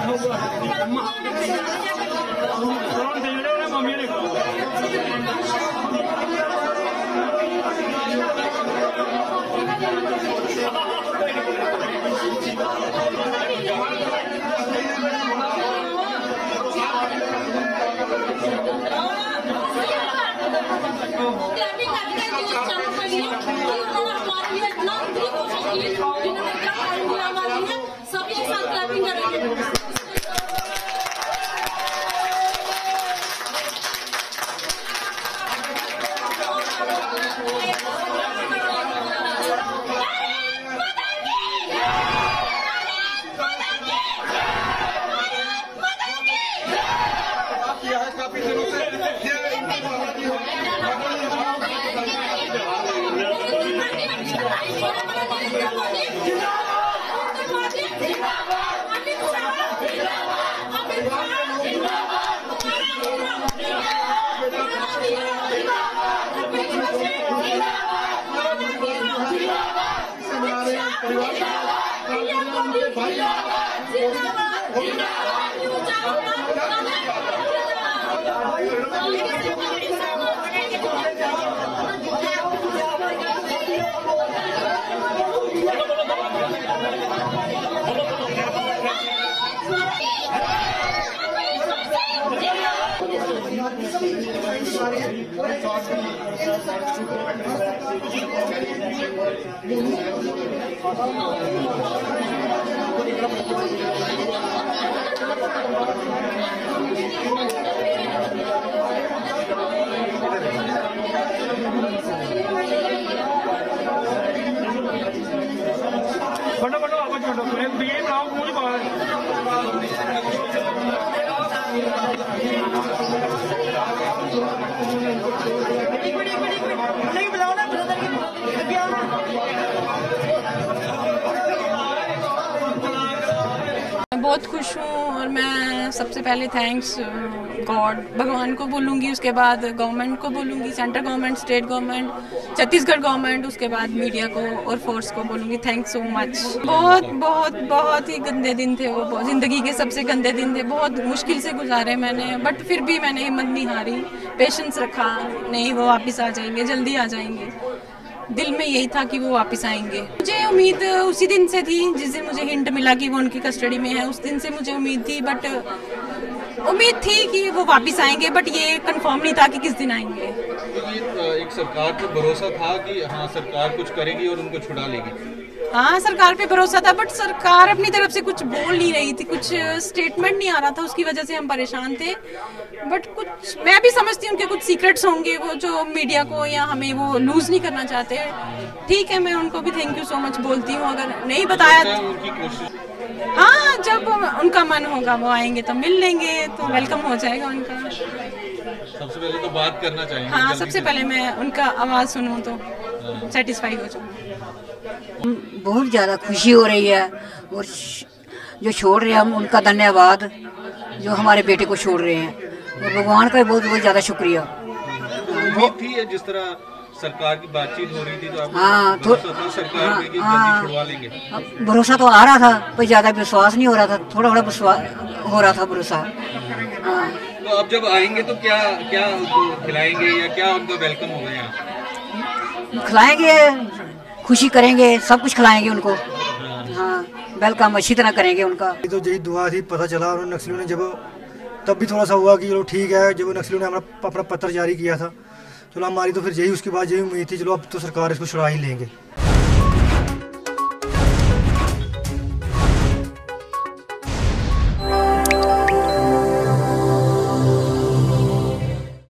बहुत खुश हूँ और मैं सबसे पहले थैंक्स गॉड भगवान को बोलूँगी, उसके बाद गवर्नमेंट को बोलूँगी, central government, state government, Chhattisgarh government, उसके बाद मीडिया को और फोर्स को बोलूँगी थैंक्स सो मच। बहुत बहुत बहुत ही गंदे दिन थे वो, ज़िंदगी के सबसे गंदे दिन थे, बहुत मुश्किल से गुजारे मैंने, बट फिर भी मैंने हिम्मत नहीं हारी, पेशेंस रखा, नहीं वो वापस आ जाएंगे, जल्दी आ जाएंगे। दिल में यही था कि वो वापस आएंगे। मुझे उम्मीद उसी दिन से थी जिस दिन मुझे हिंट मिला कि वो उनकी कस्टडी में है, उस दिन से मुझे उम्मीद थी, बट उम्मीद थी कि वो वापस आएंगे, बट ये कंफर्म नहीं था कि किस दिन आएंगे। एक सरकार पे भरोसा था कि हाँ सरकार कुछ करेगी और उनको छुड़ा लेगी। हाँ सरकार पे भरोसा था, बट सरकार अपनी तरफ से कुछ बोल नहीं रही थी, कुछ स्टेटमेंट नहीं आ रहा था, उसकी वजह से हम परेशान थे। बट कुछ मैं भी समझती हूँ उनके कुछ सीक्रेट्स होंगे वो जो मीडिया को या हमें वो लूज नहीं करना चाहते। ठीक है, मैं उनको भी थैंक यू सो मच बोलती हूँ। अगर नहीं बताया हाँ, जब उनका मन होगा वो आएंगे तो मिल लेंगे, तो वेलकम हो जाएगा उनका। सबसे पहले तो बात करना चाहिए। हाँ, सबसे पहले मैं उनका आवाज़ सुनूँ तो सेटिस्फाई हो जाऊँ। बहुत ज़्यादा खुशी हो रही है और जो छोड़ रहे हैं हम उनका धन्यवाद, जो हमारे बेटे को छोड़ रहे हैं, और भगवान का बहुत बहुत ज़्यादा शुक्रिया। उम्मीद थी जिस तरह सरकार की बातचीत हो रही थी तो हाँ, सरकार पे कि जल्दी छुड़वा लेंगे। भरोसा तो आ रहा था पर ज़्यादा विश्वास नहीं हो रहा था, थोड़ा थोड़ा विश्वास हो रहा था, भरोसा। हाँ, तो अब जब आएंगे तो क्या क्या उनको खिलाएंगे या क्या उनका वेलकम होगा यहाँ? खिलाएंगे, खुशी करेंगे, सब कुछ खिलाएंगे उनको। हाँ, वेलकम अच्छी तरह करेंगे उनका। तो यही दुआ थी, पता चला और नक्सलियों ने जब तब भी थोड़ा सा हुआ कि चलो ठीक है, जब नक्सलियों ने अपना पत्र जारी किया था, चलो हमारी तो फिर यही उसके बाद यही उम्मीद थी चलो अब तो सरकार इसको छुड़ा ही लेंगे।